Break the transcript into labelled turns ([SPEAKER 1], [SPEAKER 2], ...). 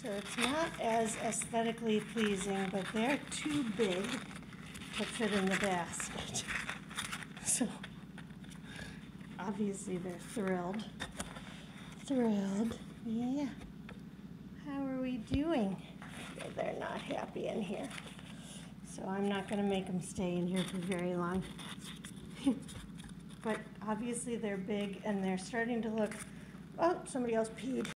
[SPEAKER 1] So it's not as aesthetically pleasing, but they're too big to fit in the basket. So obviously they're thrilled. Thrilled, yeah. How are we doing? Yeah, they're not happy in here. So I'm not gonna make them stay in here for very long. But obviously they're big and they're starting to look, oh, somebody else peed.